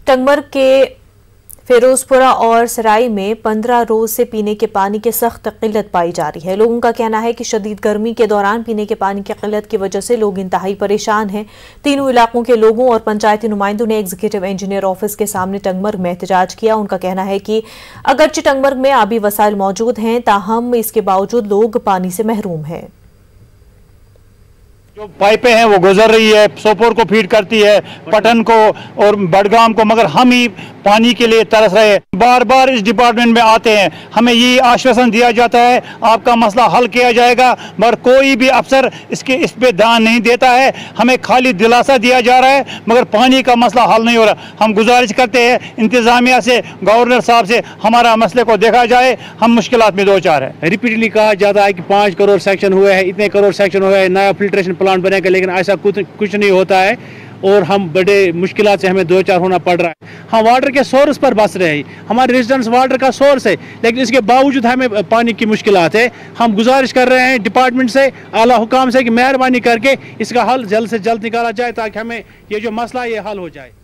टंगमर्ग के फिरोजपुरा और सराय में 15 रोज से पीने के पानी की सख्त किल्लत पाई जा रही है। लोगों का कहना है कि शदीद गर्मी के दौरान पीने के पानी की किल्लत की वजह से लोग इंतहाई परेशान हैं। तीनों इलाकों के लोगों और पंचायती नुमाइंदों ने एग्जीक्यूटिव इंजीनियर ऑफिस के सामने टंगमर्ग में एहतजाज किया। उनका कहना है कि अगरचे टंगमर्ग में आबी वसाइल मौजूद हैं, ताहम इसके बावजूद लोग पानी से महरूम हैं। जो पाइपें हैं वो गुजर रही है, सोपोर को फीड करती है, पटन को और बडगाम को, मगर हम ही पानी के लिए तरस रहे हैं। बार बार इस डिपार्टमेंट में आते हैं, हमें ये आश्वासन दिया जाता है आपका मसला हल किया जाएगा, मगर कोई भी अफसर इस पे ध्यान नहीं देता है। हमें खाली दिलासा दिया जा रहा है मगर पानी का मसला हल नहीं हो रहा। हम गुजारिश करते हैं इंतजामिया से, गवर्नर साहब से, हमारा मसले को देखा जाए, हम मुश्किलात में दो चार है। रिपीटली कहा जाता है कि 5 करोड़ सेक्शन हुए हैं, इतने करोड़ सेक्शन हुए हैं, नया फिल्ट्रेशन प्लांट बनेगा, लेकिन ऐसा कुछ नहीं होता है और हम बड़े मुश्किलात से हमें 2-4 होना पड़ रहा है। हम वाटर के सोर्स पर बस रहे हैं, हमारे रेजिडेंट्स वाटर का सोर्स है, लेकिन इसके बावजूद हमें पानी की मुश्किलात है। हम गुजारिश कर रहे हैं डिपार्टमेंट से, आला हुकाम से कि मेहरबानी करके इसका हल जल्द से जल्द निकाला जाए ताकि हमें ये जो मसला ये हल हो जाए।